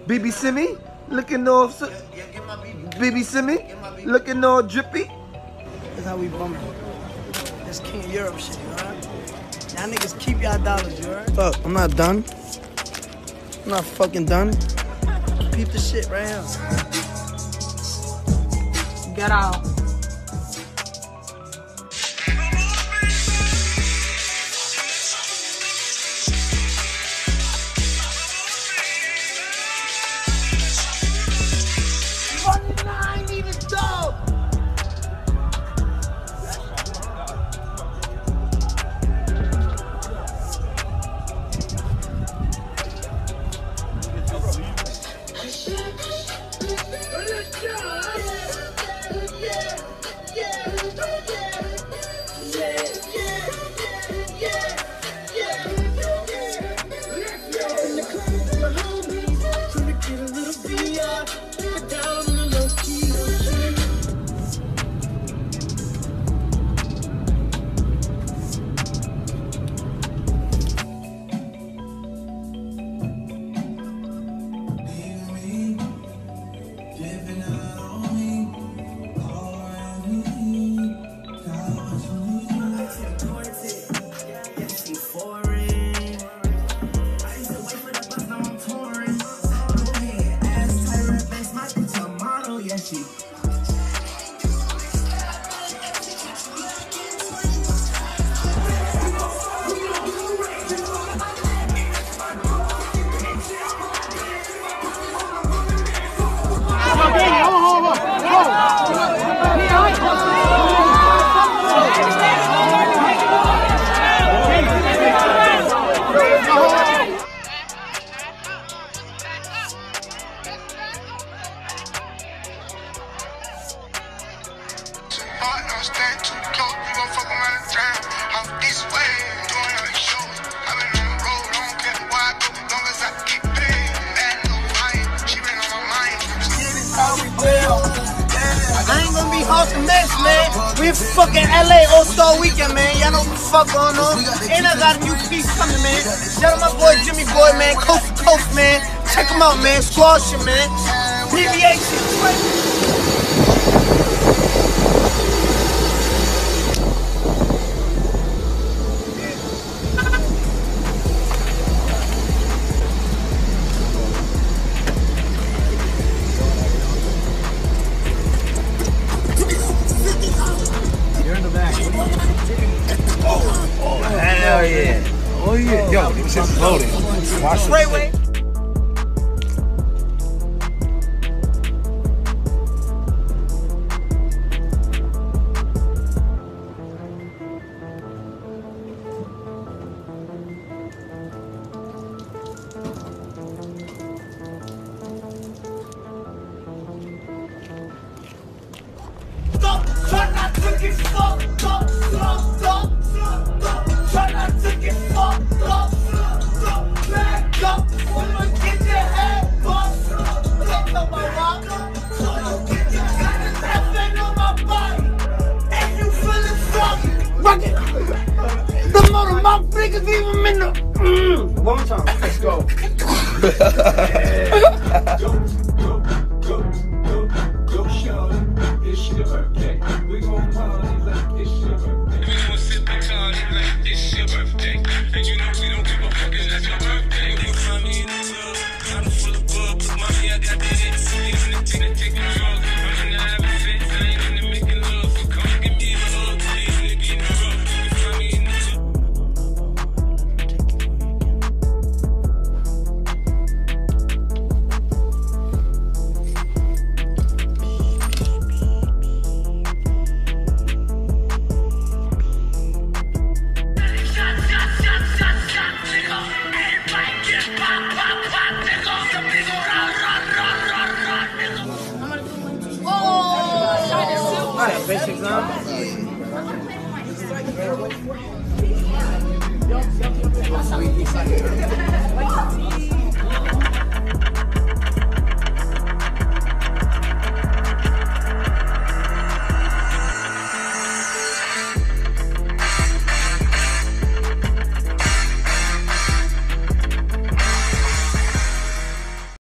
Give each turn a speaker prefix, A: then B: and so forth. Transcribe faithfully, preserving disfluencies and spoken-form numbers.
A: B B Simmy, looking all, yeah, yeah, get my B B Simmy, looking all drippy.
B: That's how we bumming. That's King Europe shit, you heard? Y'all niggas keep y'all dollars, you heard? Fuck, I'm not done. I'm not fucking done. Peep the shit right here.
C: Get out.
B: We fucking L A All-Star Weekend, man. Y'all know what the fuck going on. And I got a new piece coming, man. Shout out my boy Jimmy Boy, man. Coast to coast, man. Check him out, man. Squad shit, man. P V A shit.
A: Hell yeah. Oh yeah. Yo, this shit's loaded. Watch it.
D: Try not to get fucked up, fucked up, fucked up. Try not to get fucked up, fucked up. Back up, wanna get your head bust. Get on my rock, wanna get your head laughing on my body. And you feeling froggy. Rock it. The motor, my fingers even in the. Mm. One more time. Let's go. Yeah. Go, go, go, go, go, shorty. It's your birthday. We gon' party like it's your birthday. We gon' sip and party like it's your birthday. And you know we don't give a fuck, it's not your birthday. You find me in the club, bottle full of bubbles. Mommy, I got that hit. Even the thing that taking drugs. I'm in the having sex, I ain't into making love. So come give me a hug, please, nigga in the rough. You find me in the club.
B: Basic exam. Yeah.